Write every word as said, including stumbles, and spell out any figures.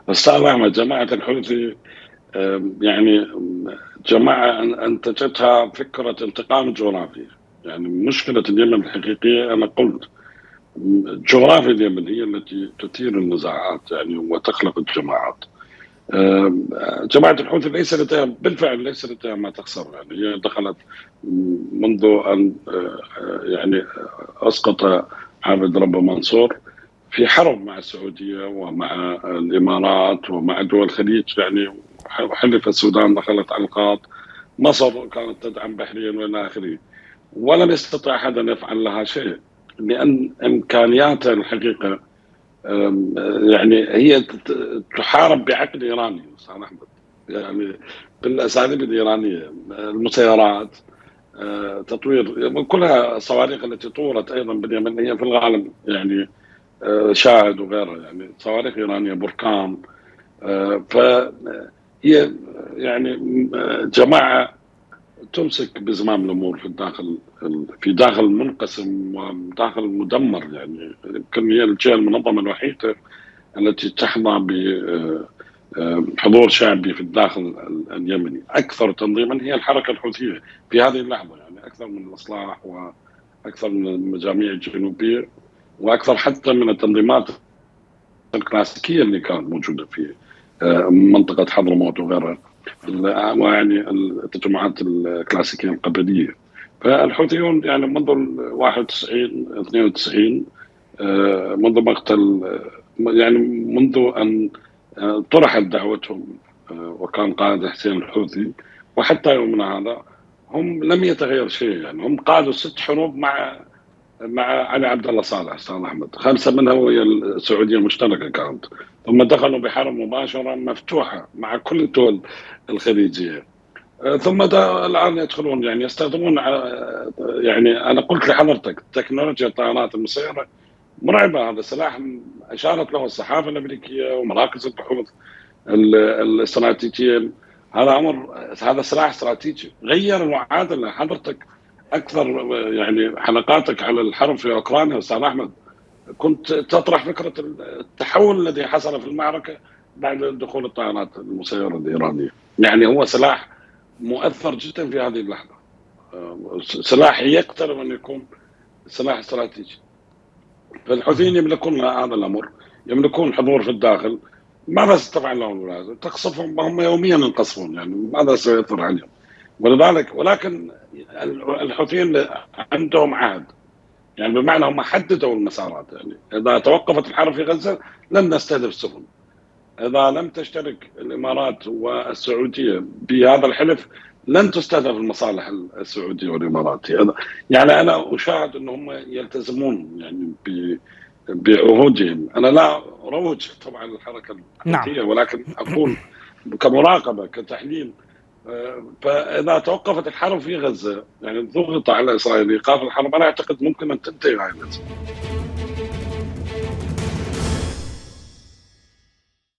أستاذ أحمد، جماعة الحوثي آم، يعني آم، جماعة أن- أنتجتها فكرة انتقام جغرافي. يعني مشكلة اليمن الحقيقية أنا قلت جغرافيا اليمن هي التي تثير النزاعات يعني وتخلق الجماعات. آم، جماعة الحوثي ليس لديها بالفعل ليس لديها ما تخسر. يعني هي دخلت منذ أن آه، آه، يعني أسقط عابد ربه منصور في حرب مع السعودية ومع الإمارات ومع دول الخليج. يعني حلف السودان دخلت على الخط، مصر كانت تدعم بحرين والى اخره، ولم يستطع احد ان يفعل لها شيء لان امكانياتها الحقيقه أم، يعني هي تت- تحارب بعقل ايراني استاذ احمد. يعني بالاساليب الايرانيه، المسيرات، أه، تطوير كلها الصواريخ التي طورت ايضا باليمن هي في الغالب يعني أه، شاهد وغيرها، يعني صواريخ ايرانيه بركان. أه، فهي يعني جماعه تمسك بزمام الامور في الداخل، في داخل منقسم وداخل مدمر. يعني يمكن هي الجهه المنظمه الوحيده التي تحظى بحضور شعبي في الداخل اليمني. اكثر تنظيما هي الحركه الحوثيه في هذه اللحظه، يعني اكثر من الاصلاح واكثر من المجاميع الجنوبيه واكثر حتى من التنظيمات الكلاسيكيه اللي كانت موجوده في منطقه حضرموت وغيرها، يعني التجمعات الكلاسيكيه القبليه. فالحوثيون يعني منذ ال واحد وتسعين اثنين وتسعين، آه، منذ مقتل، آه، يعني منذ ان آه، طرحت دعوتهم آه، وكان قائد حسين الحوثي وحتى يومنا هذا هم لم يتغير شيء. يعني هم قادوا ست حروب مع مع علي عبد الله صالح استاذ احمد، خمسه منها وهي السعوديه المشتركه كانت، ثم دخلوا بحرب مباشره مفتوحه مع كل الدول الخليجيه. آه، ثم ده الان يدخلون يعني يستخدمون آه، يعني انا قلت لحضرتك تكنولوجيا الطائرات المسيره مرعبه. هذا سلاح اشارت له الصحافه الامريكيه ومراكز البحوث ال- الاستراتيجيه. هذا امر، هذا سلاح استراتيجي غير المعادله. حضرتك اكثر يعني حلقاتك على الحرب في اوكرانيا استاذ احمد كنت تطرح فكره التحول الذي حصل في المعركه بعد دخول الطائرات المسيره الايرانيه. يعني هو سلاح مؤثر جدا في هذه اللحظه، سلاح يقترب ان يكون سلاح استراتيجي. فالحوثيين يملكون هذا الامر، يملكون حضور في الداخل. ماذا ستفعل لهم الولايات؟ تقصفهم، هم يوميا ينقصفون، يعني ماذا سيطر عليهم؟ ولذلك ولكن الحوثيين عندهم عهد، يعني بمعنى هم حددوا المسارات. يعني اذا توقفت الحرب في غزه لن نستهدف سفن، اذا لم تشترك الامارات والسعوديه بهذا الحلف لن تستهدف المصالح السعوديه والاماراتيه. يعني انا اشاهد ان هم يلتزمون يعني بعهودهم. انا لا اروج طبعا للحركه نعم. الحوثيه، ولكن اقول كمراقبه كتحليل. آه، فاذا توقفت الحرب في غزه، يعني ضغط على اسرائيل ايقاف الحرب، انا اعتقد ممكن ان تنتهي هذه الازمه.